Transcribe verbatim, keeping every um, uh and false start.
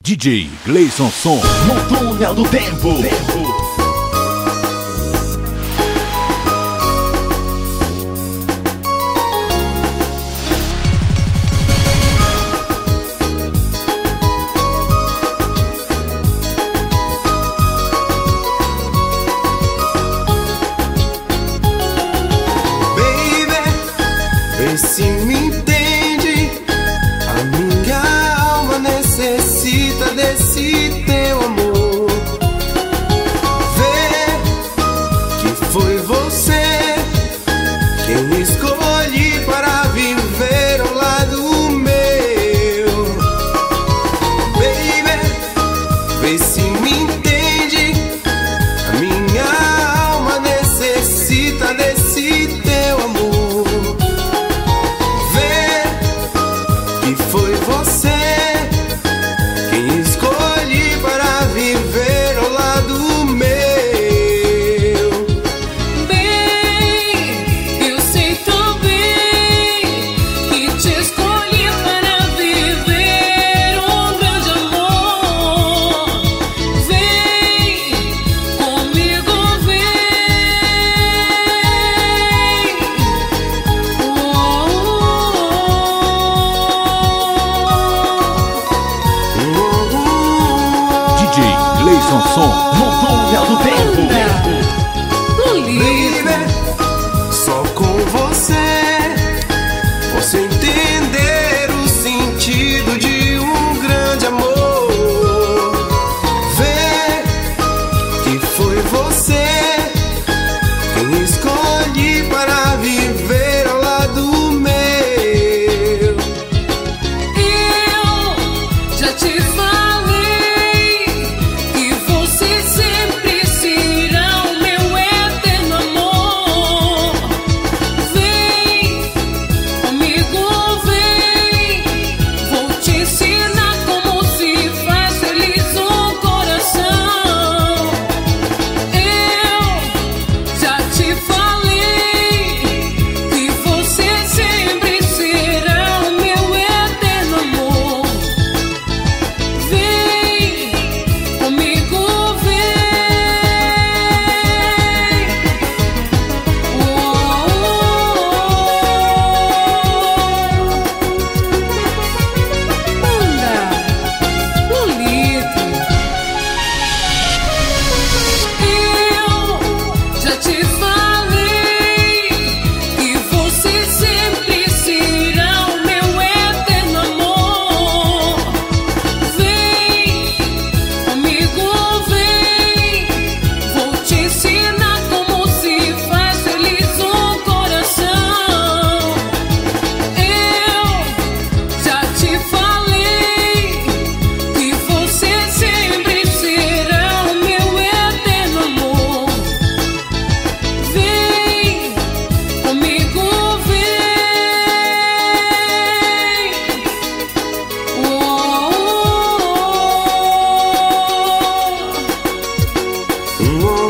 D J Gleison Som no túnel do tempo. tempo. Vê se me entende, a minha alma necessita desse teu amor. Vê que foi você quem escolhi para viver ao lado meu. Baby, vê se me entende, a minha alma necessita desse teu amor. Foi você quem escolhi para viver ao lado meu. Bem, eu sei tão bem que te escolhi para viver um grande amor. Vem comigo, vem. D J Gleison Som no túnel do tempo. Baby, só com você posso entender o sentido de um grande amor. Vê que foi você quem escolhi para viver ao lado meu. Eu já te falei que você sempre será o meu eterno amor. Vem comigo, vem, vou te ensinar como se faz feliz um coração. Eu já te falei que você sempre será o meu eterno amor. Vem comigo, vem. Anda, bonito. Eu já te falei que você sempre será o meu eterno amor. Vem comigo, vem, vou te ensinar como se faz feliz um coração. Eu já te falei que você sempre será o meu eterno amor. Vem comigo, vem. Oh,